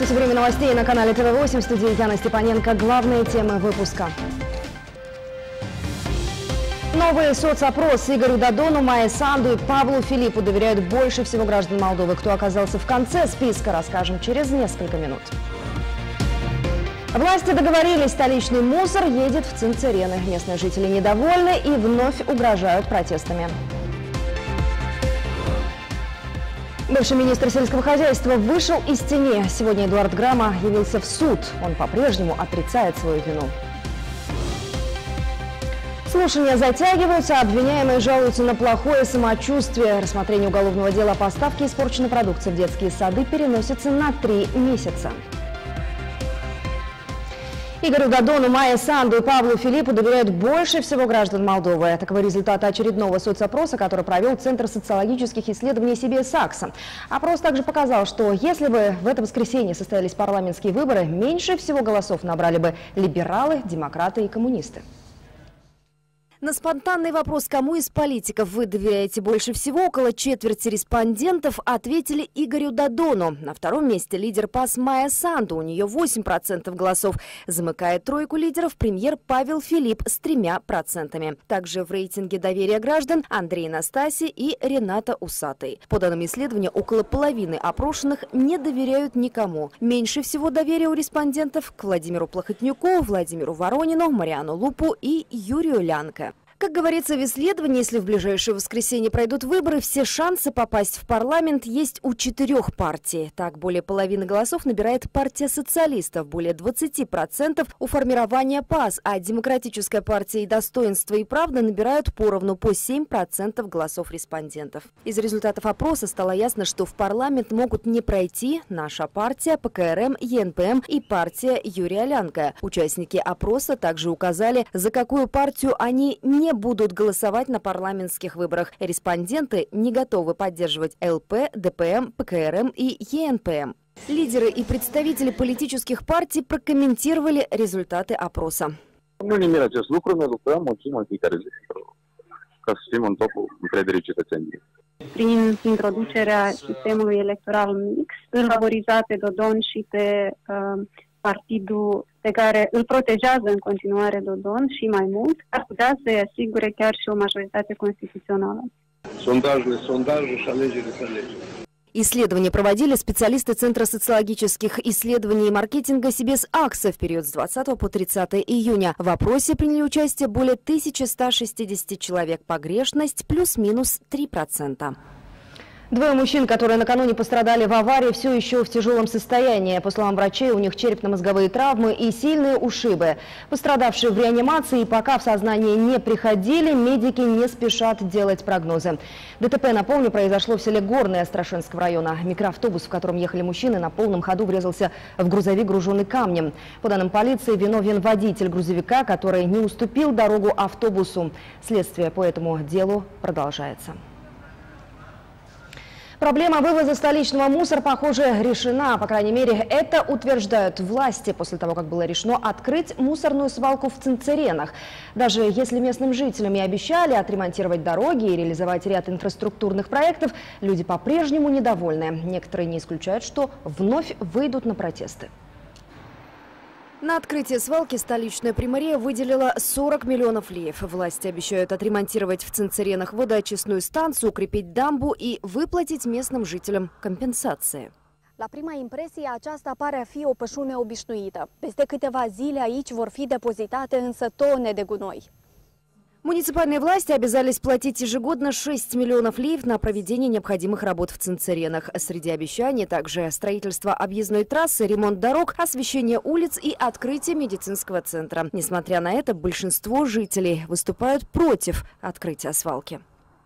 Здравствуйте, время новостей на канале ТВ8. В студии Яна Степаненко. Главные темы выпуска. Новый соцопрос Игорю Додону, Майе Санду и Павлу Филиппу доверяют больше всего граждан Молдовы. Кто оказался в конце списка, расскажем через несколько минут. Власти договорились, столичный мусор едет в Цинцерены. Местные жители недовольны и вновь угрожают протестами. Бывший министр сельского хозяйства вышел из тени. Сегодня Эдуард Грама явился в суд. Он по-прежнему отрицает свою вину. Слушания затягиваются, обвиняемые жалуются на плохое самочувствие. Рассмотрение уголовного дела о поставке испорченной продукции в детские сады переносится на 3 месяца. Игорю Додону, Майе Санду и Павлу Филиппу доверяют больше всего граждан Молдовы. Таковы результаты очередного соцопроса, который провел Центр социологических исследований CBS-Акса. Опрос также показал, что если бы в это воскресенье состоялись парламентские выборы, меньше всего голосов набрали бы либералы, демократы и коммунисты. На спонтанный вопрос, кому из политиков вы доверяете больше всего, около четверти респондентов ответили Игорю Додону. На втором месте лидер ПАС Майя Санду, у нее 8% голосов. Замыкает тройку лидеров премьер Павел Филипп с 3%. Также в рейтинге доверия граждан Андрей Настаси и Рената Усатый. По данным исследования, около половины опрошенных не доверяют никому. Меньше всего доверия у респондентов к Владимиру Плохотнюку, Владимиру Воронину, Мариану Лупу и Юрию Лянко. Как говорится в исследовании, если в ближайшее воскресенье пройдут выборы, все шансы попасть в парламент есть у 4 партий. Так, более половины голосов набирает партия социалистов, более 20% у формирования ПАС, а Демократическая партия и Достоинство и Правда набирают поровну по 7% голосов респондентов. Из результатов опроса стало ясно, что в парламент могут не пройти наша партия, ПКРМ, ЕНПМ и партия Юрия Лянко. Участники опроса также указали, за какую партию они не будут голосовать на парламентских выборах. Респонденты не готовы поддерживать ЛП, ДПМ, ПКРМ и ЕНПМ. Лидеры и представители политических партий прокомментировали результаты опроса. Nu nimic acest lucru, ne lucrăm mulțumim în fiecare zi ca să fim în topul încrederii cetățenilor. Prin introducerea sistemului electoral mix, îl favoriza pe Dodon și pe partidul pe care îl protejează în continuare Dodon și mai mult, ar putea să-i asigure chiar și o majoritate constituțională. Sondajul și alegerile. Исследования проводили специалисты Центра социологических исследований и маркетинга CBS-Акса в период с 20 по 30 июня. В опросе приняли участие более 1160 человек. Погрешность плюс-минус 3%. Двое мужчин, которые накануне пострадали в аварии, все еще в тяжелом состоянии. По словам врачей, у них черепно-мозговые травмы и сильные ушибы. Пострадавшие в реанимации, пока в сознание не приходили, медики не спешат делать прогнозы. ДТП, напомню, произошло в селе Горное Страшенского района. Микроавтобус, в котором ехали мужчины, на полном ходу врезался в грузовик, груженный камнем. По данным полиции, виновен водитель грузовика, который не уступил дорогу автобусу. Следствие по этому делу продолжается. Проблема вывоза столичного мусора, похоже, решена. По крайней мере, это утверждают власти после того, как было решено открыть мусорную свалку в Цинцеренах. Даже если местным жителям и обещали отремонтировать дороги и реализовать ряд инфраструктурных проектов, люди по-прежнему недовольны. Некоторые не исключают, что вновь выйдут на протесты. На открытие свалки столичная примария выделила 40 миллионов леев. Власти обещают отремонтировать в Цинцеренах водоочистную станцию, укрепить дамбу и выплатить местным жителям компенсации. La prima impresie, aceasta pare a fi o pășune obișnuită. Peste câteva zile aici vor fi depozitate însă tone de gunoi. Муниципальные власти обязались платить ежегодно 6 миллионов леев на проведение необходимых работ в Цинцеренах. Среди обещаний также строительство объездной трассы, ремонт дорог, освещение улиц и открытие медицинского центра. Несмотря на это, большинство жителей выступают против открытия свалки.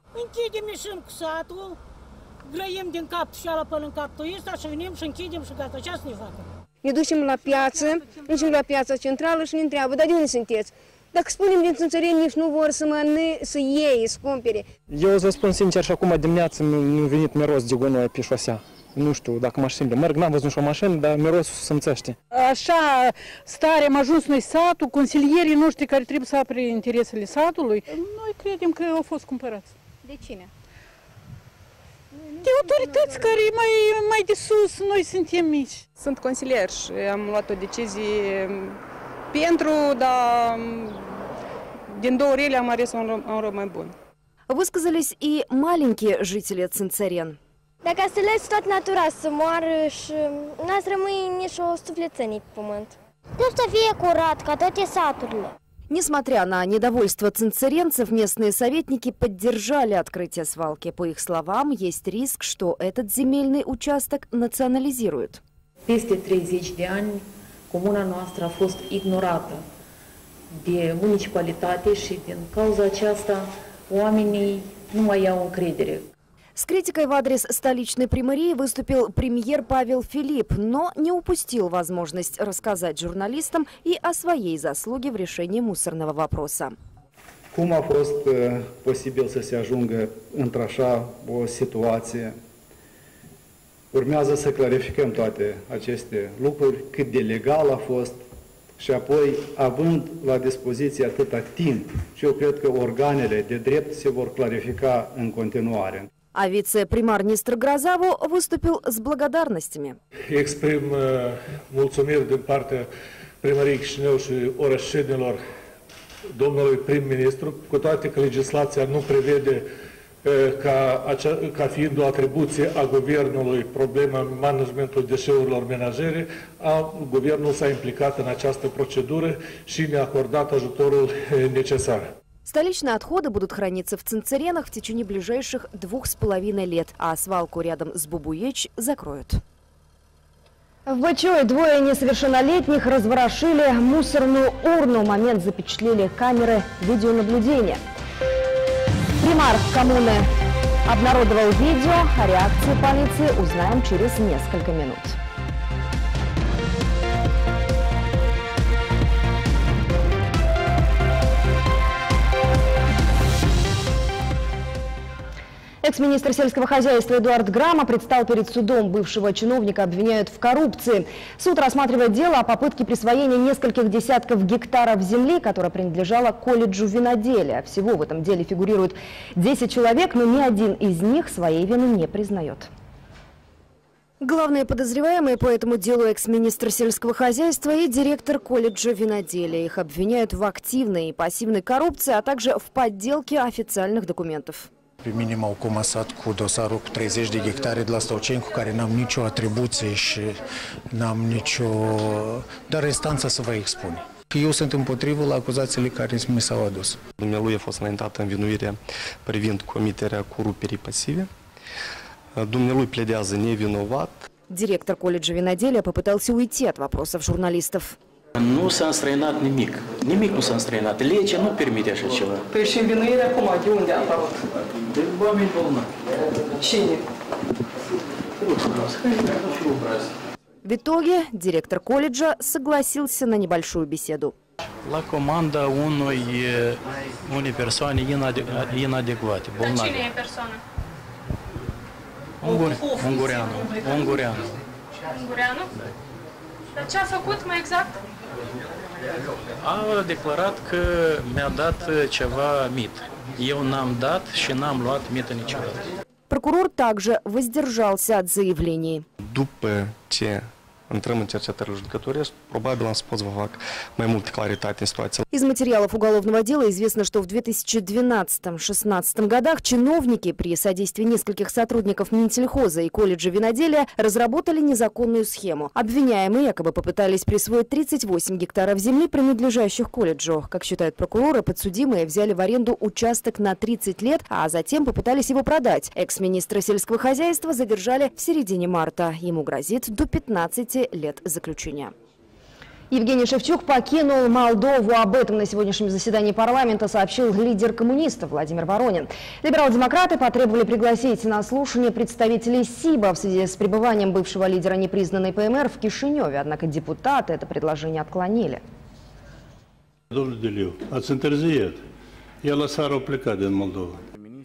Ne ducem la piață, mergem la piața centrală și ne întreabă, dar de unde sunteți? Dacă spunem din Țințăreni, nici nu vor să iei, să cumpere. Eu vă spun sincer, și acum dimineața mi-a venit miros de gunoi pe șosea. Nu știu dacă mașinile merg, n-am văzut nicio mașină, dar mirosul se simțește. Așa stare am ajuns noi satul, consilierii noștri care trebuie să apere interesele satului, noi credem că au fost cumpărați. De cine? De autorități care e mai de sus, noi suntem mici. Sunt consilier și am luat o decizie pentru, dar din două ori am ales un rol mai bun. Высказались и маленькие жители Цинцерен. Dacă să lăsi tot natura să moară și n-ați rămâi nici o suflețenie pe pământ. Trebuie să fie curat, ca toate saturile. Несмотря на недовольство цинцеренцев, местные советники поддержали открытие свалки. По их словам, есть риск, что этот земельный участок национализируют. Peste 30 de ani, comuna noastră a fost ignorată de municipalitate și din cauza aceasta oamenii nu mai au încredere. С критикой в адрес столичной примарии выступил премьер Павел Филипп, но не упустил возможность рассказать журналистам и о своей заслуге в решении мусорного вопроса. Cum a fost posibil să se ajungă într-așa o situație? Urmează să clarificăm toate aceste lucruri, cât de legal a fost și apoi, având la dispoziție atâta timp, și eu cred că organele de drept se vor clarifica în continuare. А вице-примар Нестор Грозаву выступил с благодарностями. Exprim mulțumiri din partea primăriei Chișinău și orășenilor domnului prim-ministru, cu toate că legislația nu prevede ca fiind o atribuție a guvernului problema managementului deșeurilor menajere, guvernul s-a implicat în această procedură și ne-a acordat ajutorul necesar. Столичные отходы будут храниться в Цинцеренах в течение ближайших 2,5 лет, а свалку рядом с Бубуеч закроют. В Бачое двое несовершеннолетних разворошили мусорную урну. Момент запечатлели камеры видеонаблюдения. Примар коммуны обнародовал видео, о реакции полиции узнаем через несколько минут. Экс-министр сельского хозяйства Эдуард Грама предстал перед судом. Бывшего чиновника обвиняют в коррупции. Суд рассматривает дело о попытке присвоения нескольких десятков гектаров земли, которая принадлежала колледжу виноделия. Всего в этом деле фигурирует 10 человек, но ни один из них своей вины не признает. Главные подозреваемые по этому делу экс-министр сельского хозяйства и директор колледжа виноделия. Их обвиняют в активной и пассивной коррупции, а также в подделке официальных документов. Pe mine m-au comasat cu dosarul cu 30 de hectare de la Stauceni, cu care n-am nicio atribuție și n-am nicio... Dar restanța să vă expune. Eu sunt împotrivă la acuzațiile care mi s-au adus. Dumnealui a fost înaintată învinuirea privind comiterea coruperii pasive. Dumnealui pledează nevinovat. Dиректор колледжа виноделия попытался уйти от вопросов журналистов. Nu s-a înstrăinat nimic. Nimic nu s-a înstrăinat. Legea nu permite așa ceva. Păi și învinuirea acum, de unde a apărut? De oameni bolnavi. Cine? В итоге директор колледжа согласился на небольшую беседу. La comanda unei persoane inadecvate, bolnavi. Cine e persoana? Ungureanu. Ungureanu? Dar ce a făcut mai exact? A declarat că mi-a dat ceva mit. Eu n-am dat și n-am luat mită niciodată. Прокурор также воздержался от заявлений. După ce intrăm în cercetările judecătorești, probabil am să pot să vă fac mai multe claritate în situație. Из материалов уголовного дела известно, что в 2012-2016 годах чиновники при содействии нескольких сотрудников Минсельхоза и колледжа виноделия разработали незаконную схему. Обвиняемые якобы попытались присвоить 38 гектаров земли, принадлежащих колледжу. Как считают прокуроры, подсудимые взяли в аренду участок на 30 лет, а затем попытались его продать. Экс-министра сельского хозяйства задержали в середине марта. Ему грозит до 15 лет заключения. Евгений Шевчук покинул Молдову. Об этом на сегодняшнем заседании парламента сообщил лидер коммунистов Владимир Воронин. Либерал-демократы потребовали пригласить на слушание представителей СИБа в связи с пребыванием бывшего лидера непризнанной ПМР в Кишиневе. Однако депутаты это предложение отклонили. Domnul Deliu, ați întârziat. El la seară a plecat din Moldova.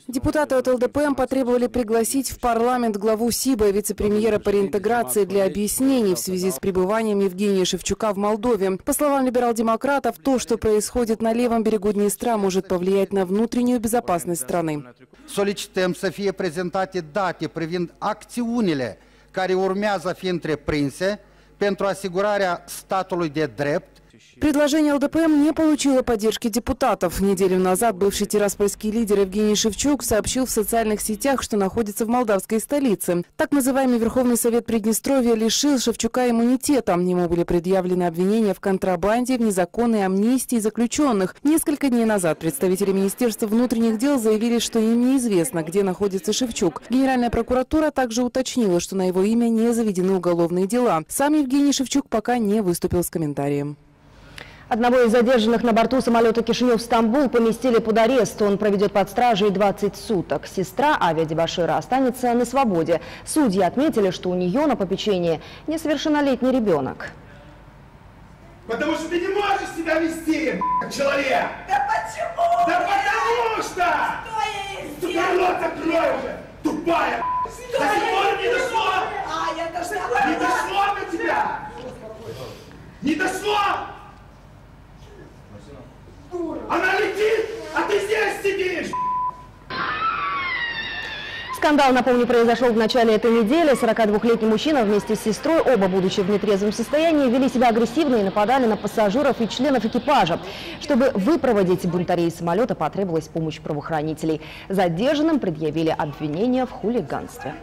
Депутаты от ЛДПМ потребовали пригласить в парламент главу СИБа и вице-премьера по реинтеграции для объяснений в связи с пребыванием Евгения Шевчука в Молдове. По словам либерал-демократов, то, что происходит на левом берегу Днестра, может повлиять на внутреннюю безопасность страны. Solicităm să fie prezentate date privind acțiunile care urmează a fi întreprinse pentru asigurarea statului de drept. Предложение ЛДПМ не получило поддержки депутатов. Неделю назад бывший тираспольский лидер Евгений Шевчук сообщил в социальных сетях, что находится в молдавской столице. Так называемый Верховный совет Приднестровья лишил Шевчука иммунитета. Ему были предъявлены обвинения в контрабанде, в незаконной амнистии заключенных. Несколько дней назад представители Министерства внутренних дел заявили, что им неизвестно, где находится Шевчук. Генеральная прокуратура также уточнила, что на его имя не заведены уголовные дела. Сам Евгений Шевчук пока не выступил с комментарием. Одного из задержанных на борту самолета Кишинев-Стамбул поместили под арест. Он проведет под стражей 20 суток. Сестра Авиа Дебашира останется на свободе. Судьи отметили, что у нее на попечении несовершеннолетний ребенок. Потому что ты не можешь себя вести, человек! Да почему? Да потому что! Что я ей сделала? Ты рот закрой уже! Тупая! До сих пор не дошло! А, я дошла! Не дошло до тебя! Не дошло! Она летит, а ты здесь сидишь! Скандал, напомню, произошел в начале этой недели. 42-летний мужчина вместе с сестрой, оба будучи в нетрезвом состоянии, вели себя агрессивно и нападали на пассажиров и членов экипажа. Чтобы выпроводить бунтарей из самолета, потребовалась помощь правоохранителей. Задержанным предъявили обвинения в хулиганстве.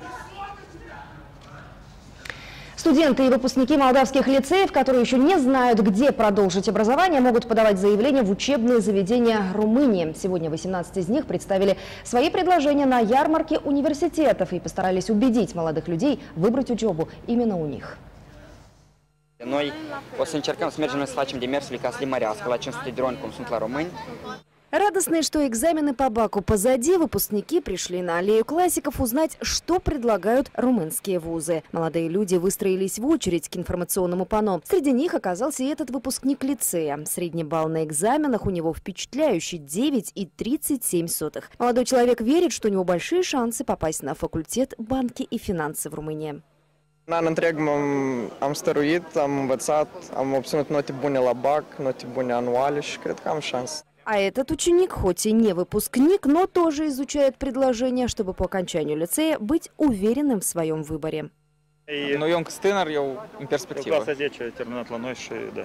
Студенты и выпускники молдавских лицеев, которые еще не знают, где продолжить образование, могут подавать заявления в учебные заведения Румынии. Сегодня 18 из них представили свои предложения на ярмарке университетов и постарались убедить молодых людей выбрать учебу именно у них. Noi o să încercăm să mergem să facem demersurile ca să limărească la 500 de roni, cum sunt la români. Радостные, что экзамены по баку позади, выпускники пришли на аллею классиков узнать, что предлагают румынские вузы. Молодые люди выстроились в очередь к информационному панно. Среди них оказался и этот выпускник лицея. Средний балл на экзаменах у него впечатляющий 9,37. Молодой человек верит, что у него большие шансы попасть на факультет банки и финансы в Румынии. Un an întreg am stăruit, am învățat, am obținut note bune la BAC, note bune anuale și cred că am șansă. А этот ученик, хоть и не выпускник, но тоже изучает предложения, чтобы по окончанию лицея быть уверенным в своем выборе. Nu, eu încă tânăr, eu în perspectivă. Clasa 10 terminat la noi și da,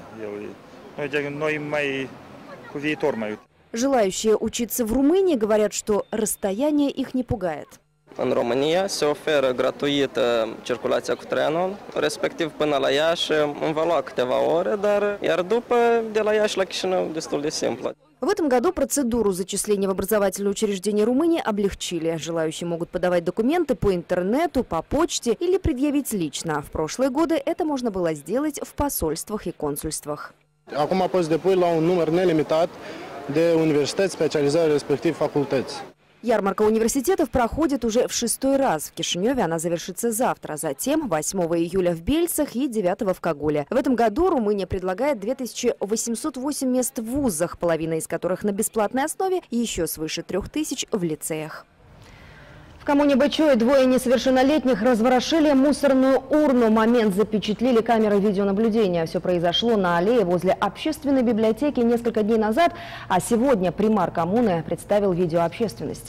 noi mai cu viitor mai. Желающие учиться в Румынии говорят, что расстояние их не пугает. În România se oferă gratuită circulația cu trenul, respectiv până la Iași îmi va lua câteva ore, iar după de la Iași la Chișinău destul de simplu. В этом году процедуру зачисления в образовательные учреждения Румынии облегчили. Желающие могут подавать документы по интернету, по почте или предъявить лично. В прошлые годы это можно было сделать в посольствах и консульствах. Acum poți depui la un număr nelimitat de universități, specializări, respectiv facultăți. Ярмарка университетов проходит уже в 6-й раз. В Кишиневе она завершится завтра. Затем 8 июля в Бельцах и 9 в Кагуле. В этом году Румыния предлагает 2808 мест в вузах, половина из которых на бесплатной основе, и еще свыше 3000 в лицеях. В коммуне Бычой двое несовершеннолетних разворошили мусорную урну. Момент запечатлели камеры видеонаблюдения. Все произошло на аллее возле общественной библиотеки несколько дней назад, а сегодня примар коммуны представил видео общественности.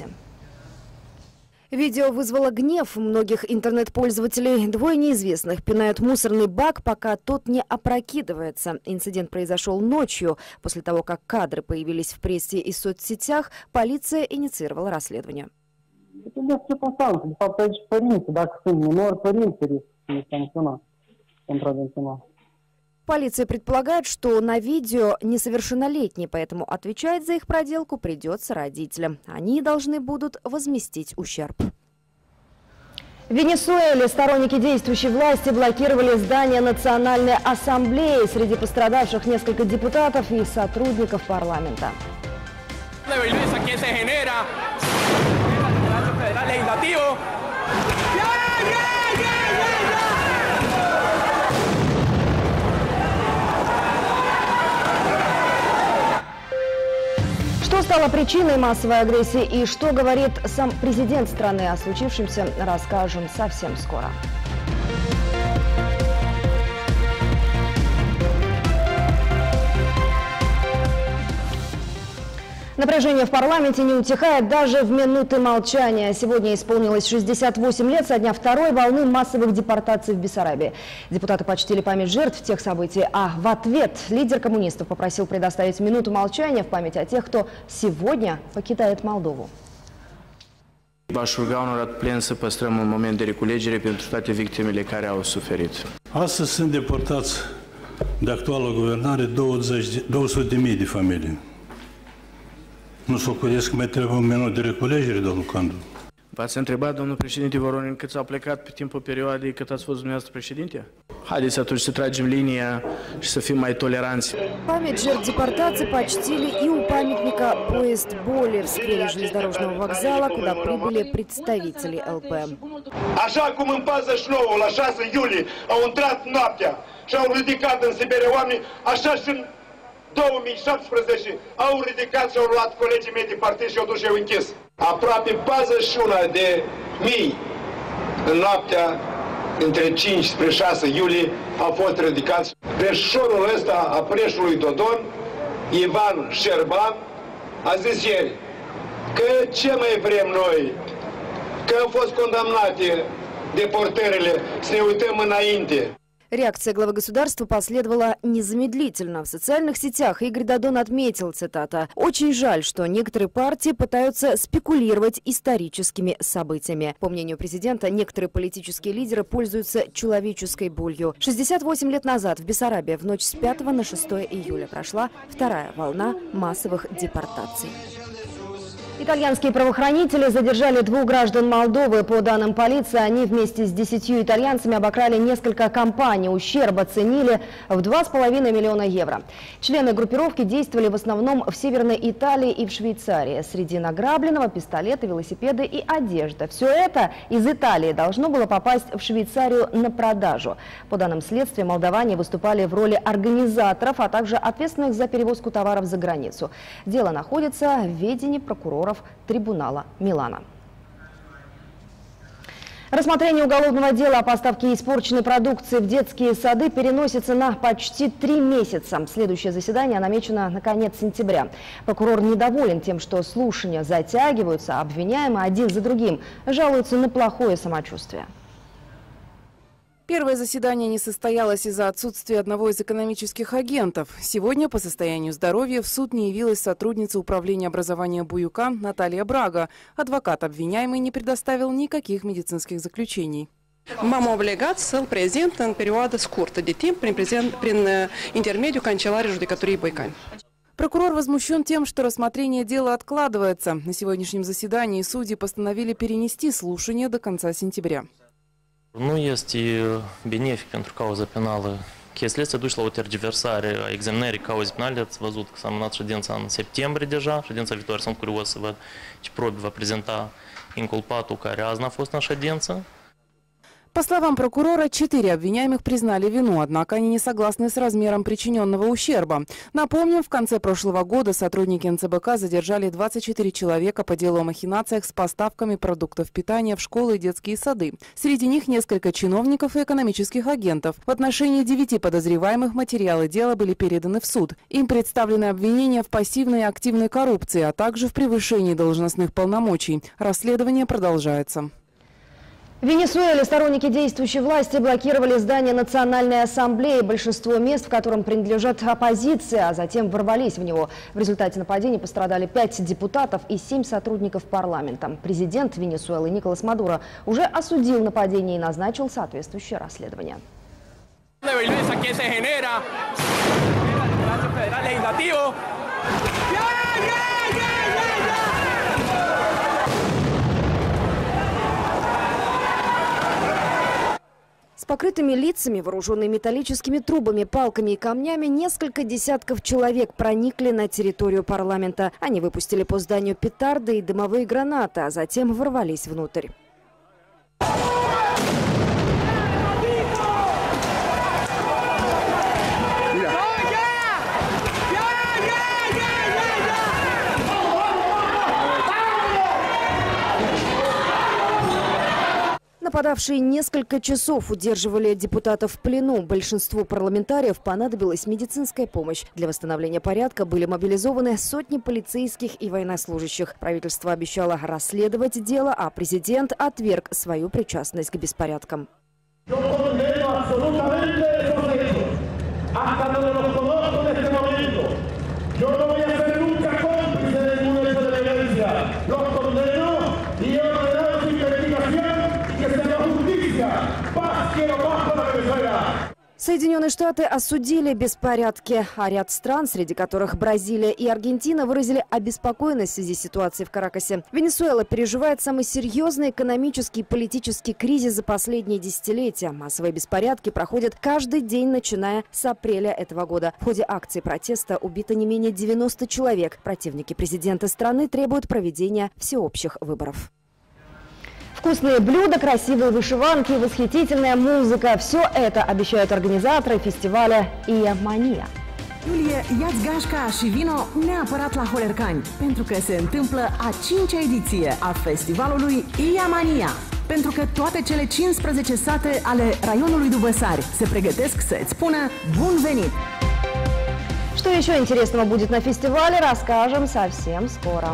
Видео вызвало гнев многих интернет-пользователей. Двое неизвестных пинают мусорный бак, пока тот не опрокидывается. Инцидент произошел ночью. После того, как кадры появились в прессе и соцсетях, полиция инициировала расследование. Это беспрецедентно. De fapt, aici părinții, dacă sunt minori, părinții riscă sancționa contravențional. Полиция предполагает, что на видео несовершеннолетние, поэтому отвечать за их проделку придется родителям. Они должны будут возместить ущерб. В Венесуэле сторонники действующей власти блокировали здание Национальной ассамблеи. Среди пострадавших несколько депутатов и сотрудников парламента. Что стало причиной массовой агрессии и что говорит сам президент страны о случившемся, расскажем совсем скоро. Напряжение в парламенте не утихает даже в минуты молчания. Сегодня исполнилось 68 лет со дня второй волны массовых депортаций в Бессарабии. Депутаты почтили память жертв тех событий, а в ответ лидер коммунистов попросил предоставить минуту молчания в память о тех, кто сегодня покидает Молдову. V-aș ruga onorat plen să păstrăm un moment de reculegere pentru toate victimele care au suferit. Astăzi sunt deportați de actuala guvernare 200.000 de familii. Nu socoresc că mai trebuie un minut de reculegere, domnul Candu. V-ați întrebat, domnul președinte Voronin, cât s-au plecat pe timpul perioadei cât ați fost dumneavoastră președinte? Haideți atunci să tragem linia și să fim mai toleranți. Память жертв депортации почтили и у памятника «Поезд боли» в сквере железнодорожного вокзала, куда прибыли представители ЛП. Așa cum în 49, la 6 iulie, au intrat noaptea și au ridicat în Siberia oamenii, așa și în 2017 au ridicat și au luat colegii mei de partid și au dus și au închis. Aproape 41 de mii în noaptea între 5 spre 6 iulie au fost ridicați. Preșorul ăsta a preșului Dodon, Ivan Șerban, a zis ieri că ce mai vrem noi, că au fost condamnate deportările, să ne uităm înainte. Реакция главы государства последовала незамедлительно. В социальных сетях Игорь Додон отметил, цитата, «Очень жаль, что некоторые партии пытаются спекулировать историческими событиями». По мнению президента, некоторые политические лидеры пользуются человеческой болью. 68 лет назад в Бессарабии в ночь с 5 на 6 июля прошла вторая волна массовых депортаций. Итальянские правоохранители задержали 2 граждан Молдовы. По данным полиции, они вместе с 10 итальянцами обокрали несколько компаний. Ущерб оценили в 2,5 миллиона евро. Члены группировки действовали в основном в Северной Италии и в Швейцарии. Среди награбленного пистолеты, велосипеды и одежда. Все это из Италии должно было попасть в Швейцарию на продажу. По данным следствия, молдаване выступали в роли организаторов, а также ответственных за перевозку товаров за границу. Дело находится в ведении прокурора трибунала Милана. Рассмотрение уголовного дела о поставке испорченной продукции в детские сады переносится на почти 3 месяца. Следующее заседание намечено на конец сентября. Прокурор недоволен тем, что слушания затягиваются, а обвиняемые один за другим жалуются на плохое самочувствие. Первое заседание не состоялось из-за отсутствия одного из экономических агентов. Сегодня по состоянию здоровья в суд не явилась сотрудница управления образования Буюка Наталья Брага. Advocat обвиняемый не предоставил никаких медицинских заключений. M-am obligat să-l prezint în perioadă scurtă de timp prin intermediul Cancelariei Judecătoriei Băicani. Прокурор возмущен тем, что рассмотрение дела откладывается. На сегодняшнем заседании судьи постановили перенести слушание до конца сентября. Nu este benefic pentru cauza penală. Cheia следствия duce la o tergiversare a examinării cauzei penale. Ați văzut că s-a amânat ședința în septembrie deja. Ședința viitoare sunt curios să văd ce probe va prezenta inculpatul care azi n-a fost în ședință. По словам прокурора, 4 обвиняемых признали вину, однако они не согласны с размером причиненного ущерба. Напомним, в конце прошлого года сотрудники НЦБК задержали 24 человека по делу о махинациях с поставками продуктов питания в школы и детские сады. Среди них несколько чиновников и экономических агентов. В отношении 9 подозреваемых материалы дела были переданы в суд. Им представлены обвинения в пассивной и активной коррупции, а также в превышении должностных полномочий. Расследование продолжается. В Венесуэле сторонники действующей власти блокировали здание Национальной ассамблеи, большинство мест в котором принадлежат оппозиции, а затем ворвались в него. В результате нападений пострадали 5 депутатов и 7 сотрудников парламента. Президент Венесуэлы Николас Мадуро уже осудил нападение и назначил соответствующее расследование. С покрытыми лицами, вооруженные металлическими трубами, палками и камнями, несколько десятков человек проникли на территорию парламента. Они выпустили по зданию петарды и дымовые гранаты, а затем ворвались внутрь. Нападавшие несколько часов удерживали депутатов в плену. Большинству парламентариев понадобилась медицинская помощь. Для восстановления порядка были мобилизованы сотни полицейских и военнослужащих. Правительство обещало расследовать дело, а президент отверг свою причастность к беспорядкам. Соединенные Штаты осудили беспорядки, а ряд стран, среди которых Бразилия и Аргентина, выразили обеспокоенность в связи с ситуацией в Каракасе. Венесуэла переживает самый серьезный экономический и политический кризис за последние десятилетия. Массовые беспорядки проходят каждый день, начиная с апреля этого года. В ходе акции протеста убито не менее 90 человек. Противники президента страны требуют проведения всеобщих выборов. Вкусные блюда, красивые вышиванки и восхитительная музыка – все это обещают организаторы фестиваля «Iamania». Iulie, ia-ți gașca și vino neapărat la Holercani, pentru că se întâmplă a 5-a ediție a festivalului Iamania. Pentru că toate cele 15 sate ale raionului Dubăsari se pregătesc să-ți spună bun venit! Что еще интересного будет на фестивале, расскажем совсем скоро.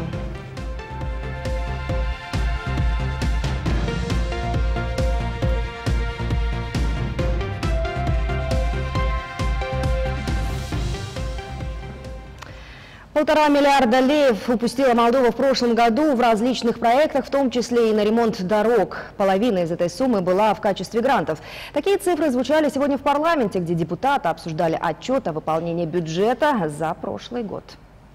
$1,5 миллиарда леев упустила Молдова в прошлом году в различных проектах, в том числе и на ремонт дорог. Половина из этой суммы была в качестве грантов. Такие цифры звучали сегодня в парламенте, где депутаты обсуждали отчет о выполнении бюджета за прошлый год.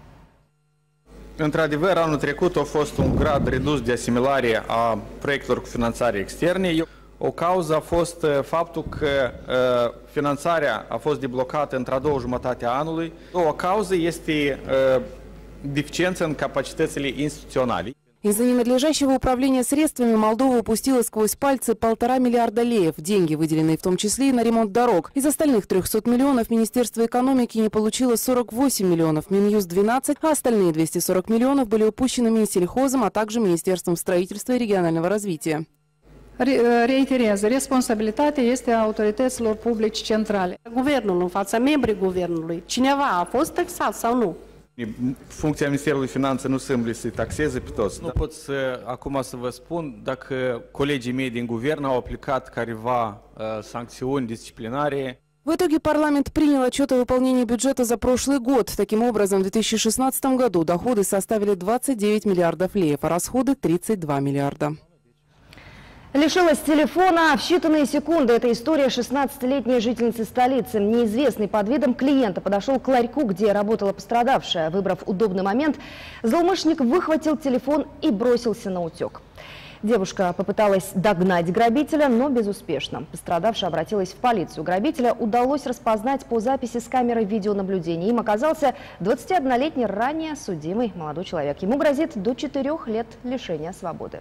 Într-adevăr, anul trecut a fost un grad redus de asimilare a proiectelor cu finanțare externe. O cauză a fost faptul că finanțarea a fost deblocată într-a doua jumătate a anului. O cauză este deficiența în capacitățile instituționale. Из-за ненадлежащего управления средствами Молдова упустила сквозь пальцы $1,5 миллиарда леев. Деньги, выделенные в том числе и на ремонт дорог. Из остальных 300 миллионов Министерство экономики не получило 48 миллионов, Минюст 12, а остальные 240 миллионов были упущены Минсельхозом, а также Министерством строительства и регионального развития. Reiterez, responsabilitatea este a autorităților publice centrale. Guvernul, în fața membrii guvernului, cineva a fost taxat sau nu? Funcția Ministerului Finanțe nu semble să taxeze pe toți. Nu pot acum să vă spun dacă colegii mei din guvern au aplicat careva sancțiuni disciplinare. В итоге парламент принял отчет о выполнении бюджета за прошлый год. Таким образом, в 2016 году доходы составили 29 миллиардов леев, а расходы 32 миллиарда. Лишилась телефона в считанные секунды. Это история 16-летней жительницы столицы. Неизвестный под видом клиента подошел к ларьку, где работала пострадавшая. Выбрав удобный момент, злоумышленник выхватил телефон и бросился на утек. Девушка попыталась догнать грабителя, но безуспешно. Пострадавшая обратилась в полицию. Грабителя удалось распознать по записи с камеры видеонаблюдения. Им оказался 21-летний ранее судимый молодой человек. Ему грозит до 4 лет лишения свободы.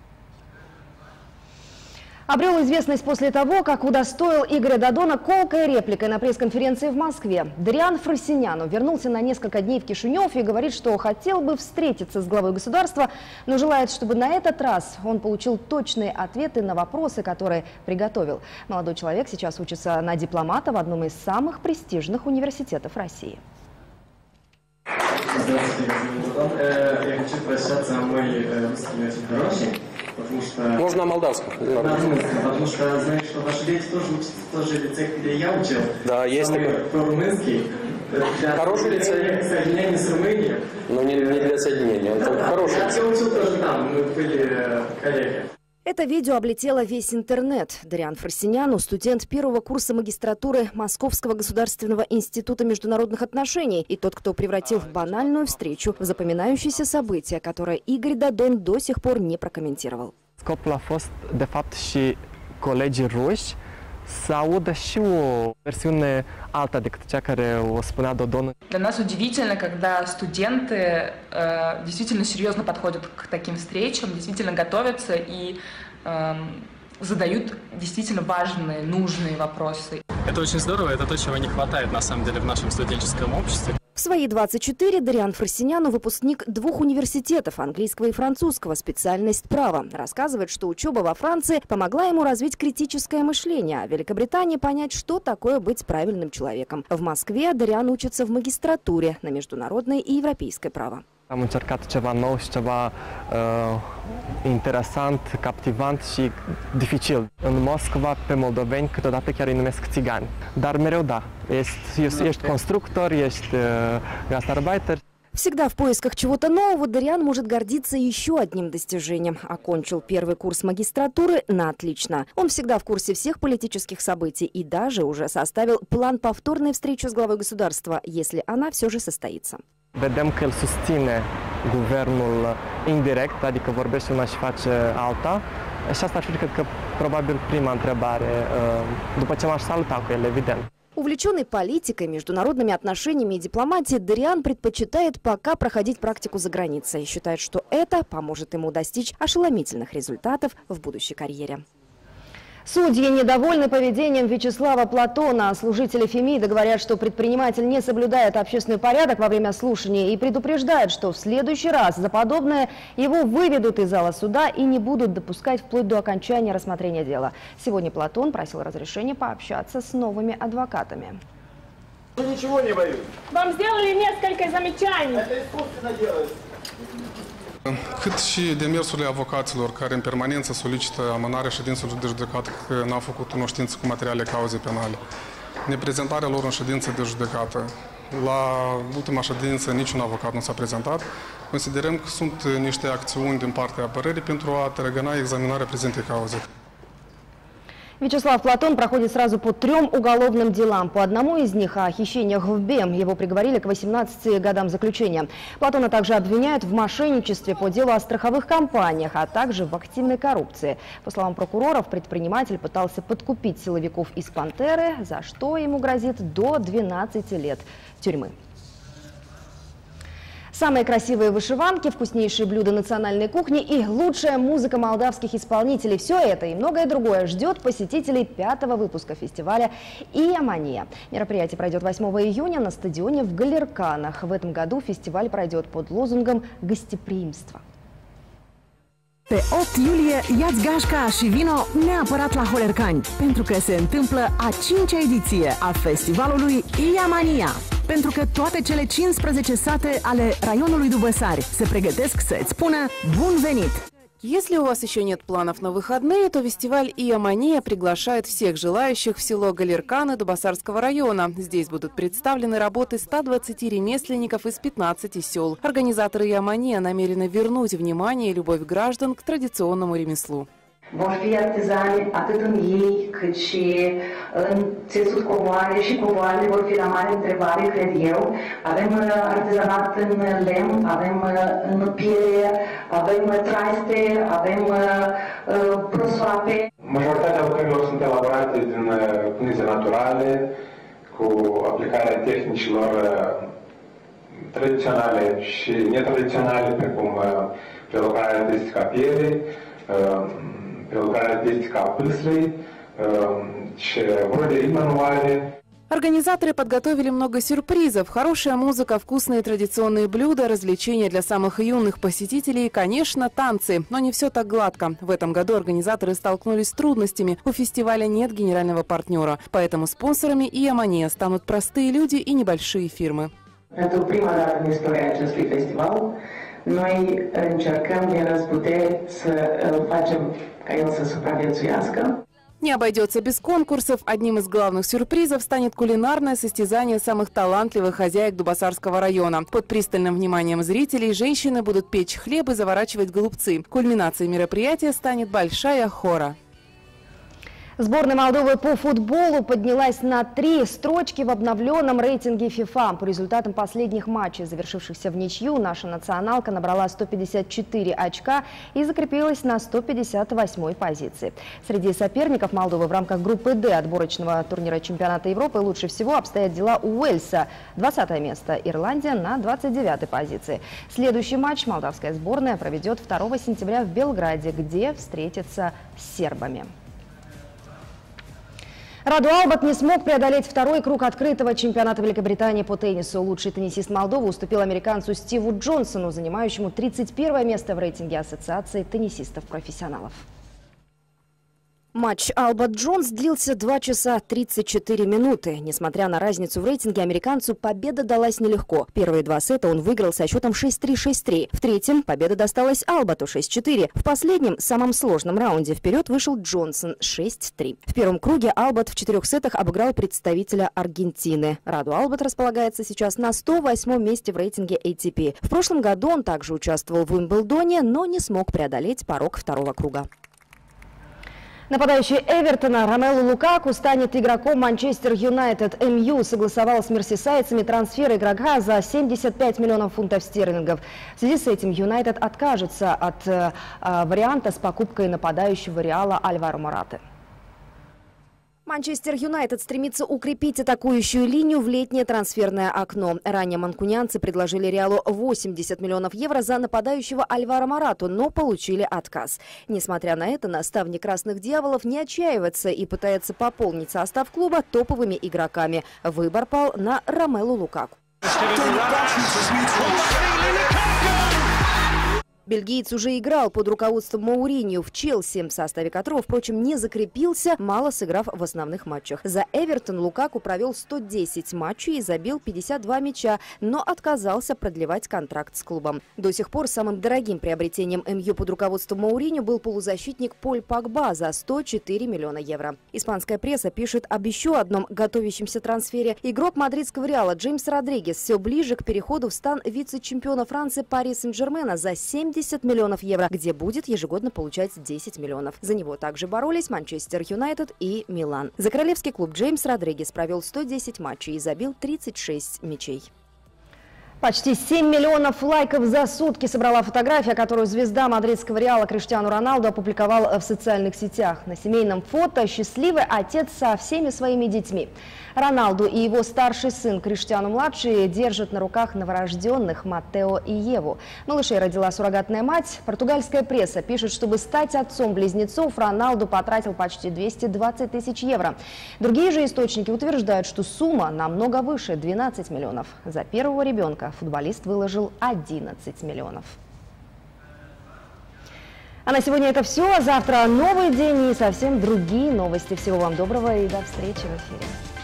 Обрел известность после того, как удостоил Игоря Додона колкой репликой на пресс-конференции в Москве. Дариан Фросинян вернулся на несколько дней в Кишинев и говорит, что хотел бы встретиться с главой государства, но желает, чтобы на этот раз он получил точные ответы на вопросы, которые приготовил. Молодой человек сейчас учится на дипломата в одном из самых престижных университетов России. Здравствуйте, я хочу пообщаться о моей русский очень хороший. Что... Можно молдавском. Да, потому что знаю, что ваши дети тоже учатся в той же лице, где я учил. Да, есть такой. По-румынски. Хороший лицей. Соединение с Румынией. Ну, не для соединения, он хороший. Я все учил тоже там, мы были коллеги. Это видео облетело весь интернет. Дариан Фросинян, студент первого курса магистратуры Московского государственного института международных отношений. И тот, кто превратил в банальную встречу в запоминающееся событие, которое Игорь Додон до сих пор не прокомментировал. Scopul a fost, de fapt, și colegii ruși să audă și o versiune alta decât cea care o spunea Dodon. Для нас удивительно, когда студенты действительно серьезно подходят к таким встречам, действительно готовятся и задают действительно важные, нужные вопросы. Это очень здорово, это то, чего не хватает на самом деле в нашем студенческом обществе. В В свои 24 Дариан Фросиняну выпускник 2 университетов, английского и французского, специальность право. Рассказывает, что учеба во Франции помогла ему развить критическое мышление, а в Великобритании понять, что такое быть правильным человеком. В Москве Дариан учится в магистратуре на международное и европейское право. Am încercat ceva nou și ceva interesant, captivant și dificil. În Moscova, pe moldoveni, câteodată chiar îi numesc țigani. Dar mereu da, ești constructor, ești gastarbeiter. Всегда в поисках чего-то нового Дариан может гордиться еще одним достижением. Окончил первый курс магистратуры на отлично. Он всегда в курсе всех политических событий и даже уже составил план повторной встречи с главой государства, если она все же состоится. Vedem că el susține guvernul indirect, adică vorbește una și face alta. Și asta ar fi, cred că, probabil prima întrebare, după ce m-aș saluta cu el, evident. Увлеченный политикой, международными отношениями и дипломатией, Дариан предпочитает пока проходить практику за границей и считает, что это поможет ему достичь ошеломительных результатов в будущей карьере. Судьи недовольны поведением Вячеслава Платона. Служители Фемида говорят, что предприниматель не соблюдает общественный порядок во время слушания и предупреждают, что в следующий раз за подобное его выведут из зала суда и не будут допускать вплоть до окончания рассмотрения дела. Сегодня Платон просил разрешения пообщаться с новыми адвокатами. Я ничего не боюсь. Вам сделали несколько замечаний. Это искусственно делается. Cât și demersurile avocaților care în permanență solicită amânarea ședințelor de judecată că n-au făcut cunoștință cu materiale cauze penale. Neprezentarea lor în ședință de judecată. La ultima ședință niciun avocat nu s-a prezentat. Considerăm că sunt niște acțiuni din partea apărării pentru a tărăgăna examinarea prezentei cauze. Вячеслав Платон проходит сразу по 3 уголовным делам. По одному из них о хищениях в БЭМ. Его приговорили к 18 годам заключения. Платона также обвиняют в мошенничестве по делу о страховых компаниях, а также в активной коррупции. По словам прокуроров, предприниматель пытался подкупить силовиков из «Пантеры», за что ему грозит до 12 лет тюрьмы. Самые красивые вышиванки, вкуснейшие блюда национальной кухни и лучшая музыка молдавских исполнителей. Все это и многое другое ждет посетителей 5-го выпуска фестиваля «Иамания». Мероприятие пройдет 8 июня на стадионе в Галерканах. В этом году фестиваль пройдет под лозунгом «Гостеприимство». Pe 8 iulie, ia-ți gașca și vino neapărat la Holercani, pentru că se întâmplă a 5-a ediție a festivalului Iamania. Pentru că toate cele 15 sate ale raionului Dubăsari se pregătesc să-ți spună bun venit! Если у вас еще нет планов на выходные, то фестиваль «Иамания» приглашает всех желающих в село Галерканы Дубасарского района. Здесь будут представлены работы 120 ремесленников из 15 сел. Организаторы «Иамания» намерены вернуть внимание и любовь граждан к традиционному ремеслу. Vor fi artizani atât în ei, cât și în țesut covoare și covoarele vor fi la mare întrebare, cred eu. Avem artizanat în lemn, avem în piele, avem traiste, avem prosoape. Majoritatea lucrărilor sunt elaborate din furnize naturale, cu aplicarea tehnicilor tradiționale și netradiționale, precum prelucrarea artistică a pielei, prelucrarea artistică a pâslei și broderii manuale. Организаторы подготовили много сюрпризов. Хорошая музыка, вкусные традиционные блюда, развлечения для самых юных посетителей и, конечно, танцы. Но не все так гладко. В этом году организаторы столкнулись с трудностями. У фестиваля нет генерального партнера. Поэтому спонсорами «Иамания» станут простые люди и небольшие фирмы. Pentru prima dată în istoria acestui festival, noi încercăm din răzputeri să facem ca el să supraviețuiască. Не обойдется без конкурсов. Одним из главных сюрпризов станет кулинарное состязание самых талантливых хозяек Дубасарского района. Под пристальным вниманием зрителей женщины будут печь хлеб и заворачивать голубцы. Кульминацией мероприятия станет большая хора. Сборная Молдовы по футболу поднялась на 3 строчки в обновленном рейтинге FIFA. По результатам последних матчей, завершившихся в ничью, наша националка набрала 154 очка и закрепилась на 158-й позиции. Среди соперников Молдовы в рамках группы D отборочного турнира чемпионата Европы лучше всего обстоят дела у Уэльса. 20 место, Ирландия на 29-й позиции. Следующий матч молдавская сборная проведет 2 сентября в Белграде, где встретится с сербами. Раду Албат не смог преодолеть второй круг открытого чемпионата Великобритании по теннису. Лучший теннисист Молдовы уступил американцу Стиву Джонсону, занимающему 31-е место в рейтинге Ассоциации теннисистов-профессионалов. Матч Албат-Джонс длился 2 часа 34 минуты. Несмотря на разницу в рейтинге, американцу победа далась нелегко. Первые 2 сета он выиграл со счетом 6-3, 6-3. В третьем победа досталась Албату 6-4. В последнем, самом сложном раунде, вперед вышел Джонсон 6-3. В первом круге Албат в 4 сетах обыграл представителя Аргентины. Раду Албат располагается сейчас на 108-м месте в рейтинге ATP. В прошлом году он также участвовал в Уимблдоне, но не смог преодолеть порог второго круга. Нападающий Эвертона Ромелу Лукаку станет игроком Манчестер Юнайтед. МЮ согласовал с мерсисайдцами трансфер игрока за 75 миллионов фунтов стерлингов. В связи с этим Юнайтед откажется от варианта с покупкой нападающего Реала Альваро Мораты. Манчестер Юнайтед стремится укрепить атакующую линию в летнее трансферное окно. Ранее манкунианцы предложили Реалу 80 миллионов евро за нападающего Альваро Морату, но получили отказ. Несмотря на это, наставник «Красных дьяволов» не отчаивается и пытается пополнить состав клуба топовыми игроками. Выбор пал на Ромелу Лукаку. Бельгиец уже играл под руководством Мауриньо в Челси, в составе которого, впрочем, не закрепился, мало сыграв в основных матчах. За Эвертон Лукаку провел 110 матчей и забил 52 мяча, но отказался продлевать контракт с клубом. До сих пор самым дорогим приобретением МЮ под руководством Мауриньо был полузащитник Поль Погба за 104 миллиона евро. Испанская пресса пишет об еще одном готовящемся трансфере. Игрок мадридского Реала Джеймс Родригес все ближе к переходу в стан вице-чемпиона Франции Пари Сен-Жермена за 70 миллионов евро, где будет ежегодно получать 10 миллионов. За него также боролись Манчестер Юнайтед и Милан. За королевский клуб Джеймс Родригес провел 110 матчей и забил 36 мячей. Почти 7 миллионов лайков за сутки собрала фотография, которую звезда мадридского Реала Криштиану Роналду опубликовал в социальных сетях. На семейном фото счастливый отец со всеми своими детьми. Роналду и его старший сын Криштиану-младший держат на руках новорожденных Матео и Еву. Малышей родила суррогатная мать. Португальская пресса пишет, чтобы стать отцом близнецов, Роналду потратил почти 220 тысяч евро. Другие же источники утверждают, что сумма намного выше – 12 миллионов. За первого ребенка футболист выложил 11 миллионов. А на сегодня это все. Завтра новый день и совсем другие новости. Всего вам доброго и до встречи в эфире.